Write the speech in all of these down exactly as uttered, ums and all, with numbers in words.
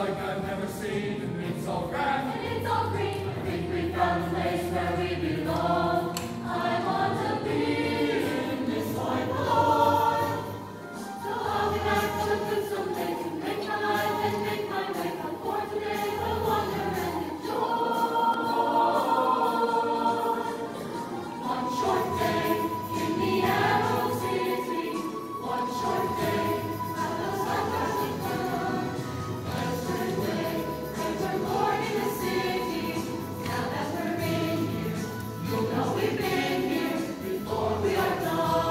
like I've never seen, and it's all grand, and it's all green. I think we found a place where we belong. I want to be in this white Lord. So I'll be back for the good someday to make my life and make my way. Come for today, we'll wonder and enjoy. One short day in the Emerald City. One short day at the sunrise come. Yesterday, they were born in the city. Now that we're in here, you'll know we've been here before we are done.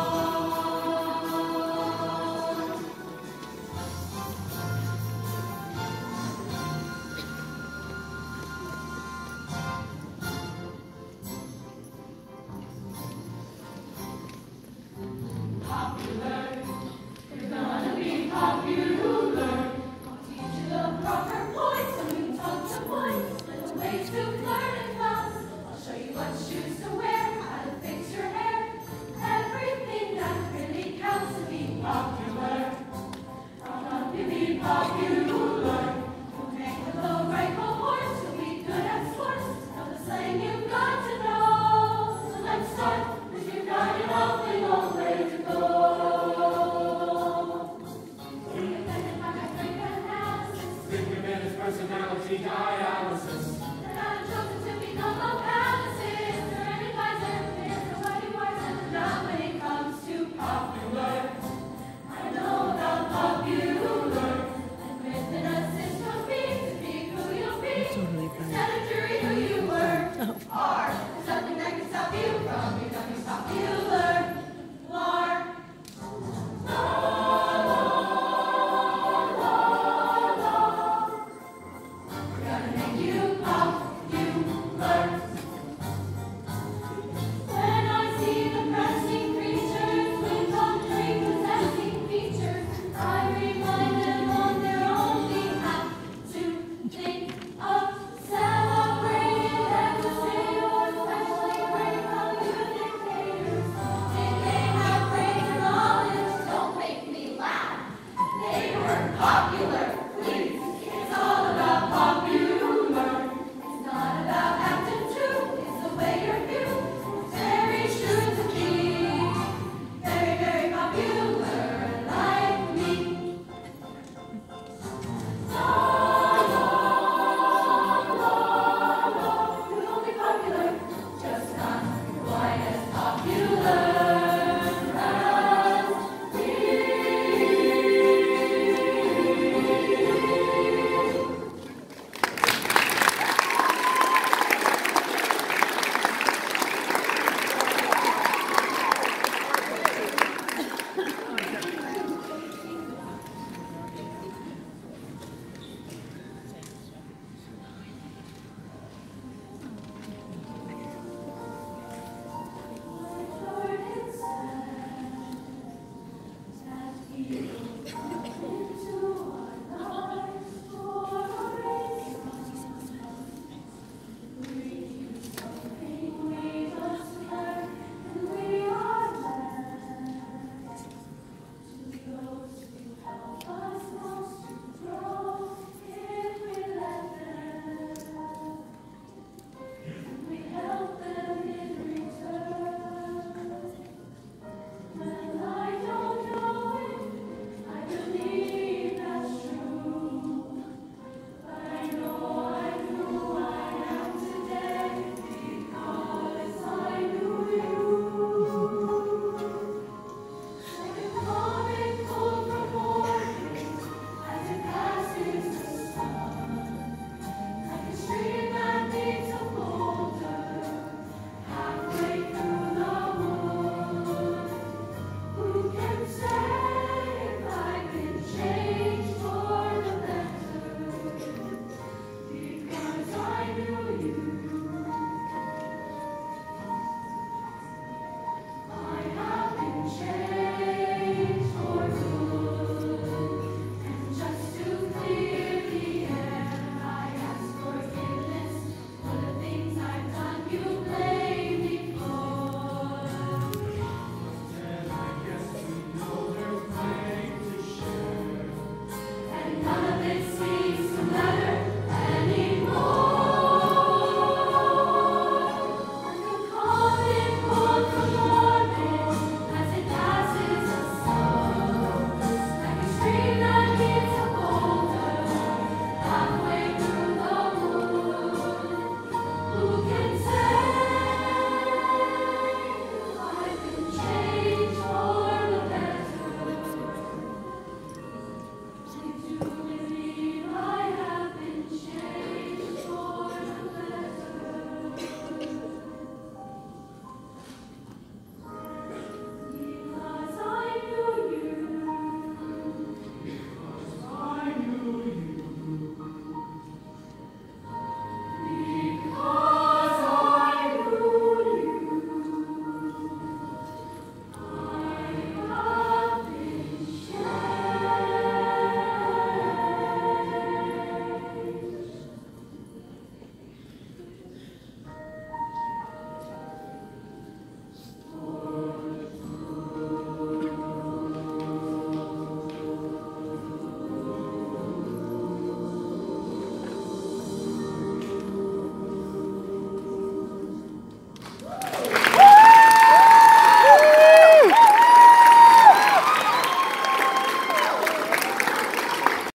Popular, you're gonna be popular. I'll teach you the proper points when you talk to boys. Little ways to flirt in class. I'll show you what shoes to wear, how to fix your hair. Everything that really counts to be popular. I'll help you be popular. You'll make a low rifle horse. You'll be good at sports. Know the slang you've got to know. So let's start, 'cause you've got an awfully long way to go. think of his personality die